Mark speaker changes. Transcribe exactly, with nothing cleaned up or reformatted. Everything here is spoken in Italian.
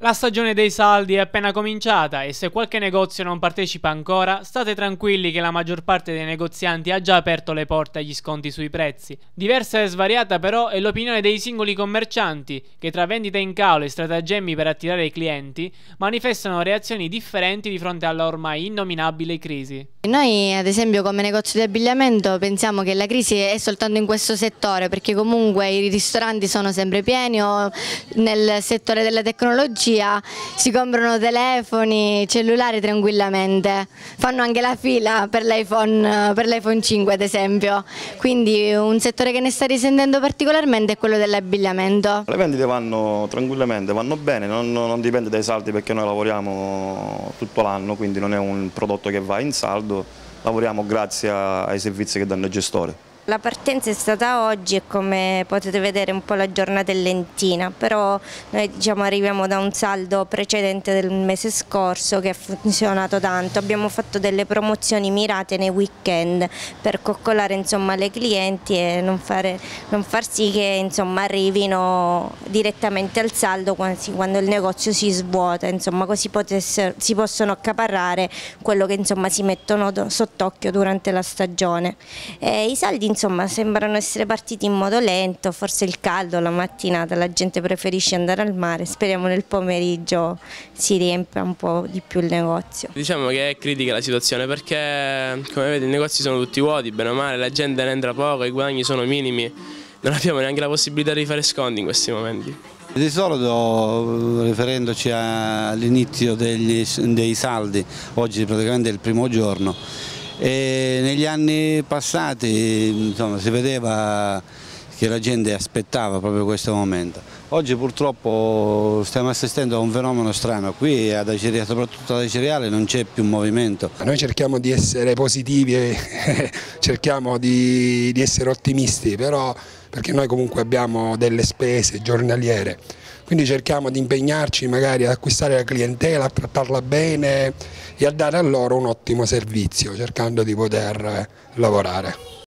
Speaker 1: La stagione dei saldi è appena cominciata e se qualche negozio non partecipa ancora, state tranquilli che la maggior parte dei negozianti ha già aperto le porte agli sconti sui prezzi. Diversa e svariata però è l'opinione dei singoli commercianti, che tra vendite in calo e stratagemmi per attirare i clienti, manifestano reazioni differenti di fronte alla ormai innominabile crisi.
Speaker 2: Noi ad esempio come negozio di abbigliamento pensiamo che la crisi è soltanto in questo settore, perché comunque i ristoranti sono sempre pieni o nel settore della tecnologia si comprano telefoni, cellulari tranquillamente, fanno anche la fila per l'iPhone per l'iPhone cinque ad esempio, quindi un settore che ne sta risentendo particolarmente è quello dell'abbigliamento.
Speaker 3: Le vendite vanno tranquillamente, vanno bene, non, non dipende dai saldi perché noi lavoriamo tutto l'anno, quindi non è un prodotto che va in saldo. Lavoriamo grazie ai servizi che danno i gestori.
Speaker 4: La partenza è stata oggi e come potete vedere un po' la giornata è lentina, però noi diciamo arriviamo da un saldo precedente del mese scorso che ha funzionato tanto. Abbiamo fatto delle promozioni mirate nei weekend per coccolare insomma le clienti e non, fare, non far sì che insomma arrivino direttamente al saldo quando il negozio si svuota, insomma così potessero, si possono accaparrare quello che insomma si mettono sott'occhio durante la stagione. E i saldi insomma sembrano essere partiti in modo lento, forse il caldo, la mattinata, la gente preferisce andare al mare, speriamo nel pomeriggio si riempia un po' di più il negozio.
Speaker 5: Diciamo che è critica la situazione perché come vedete i negozi sono tutti vuoti, bene o male, la gente ne entra poco, i guadagni sono minimi, non abbiamo neanche la possibilità di fare sconti in questi momenti.
Speaker 6: Di solito, riferendoci all'inizio dei saldi, oggi praticamente è il primo giorno, e negli anni passati insomma, si vedeva che la gente aspettava proprio questo momento. Oggi purtroppo stiamo assistendo a un fenomeno strano, qui ad Acireale, soprattutto ad Acireale non c'è più movimento.
Speaker 7: Noi cerchiamo di essere positivi e cerchiamo di, di essere ottimisti, però perché noi comunque abbiamo delle spese giornaliere, quindi cerchiamo di impegnarci magari ad acquistare la clientela, a trattarla bene e a dare a loro un ottimo servizio, cercando di poter lavorare.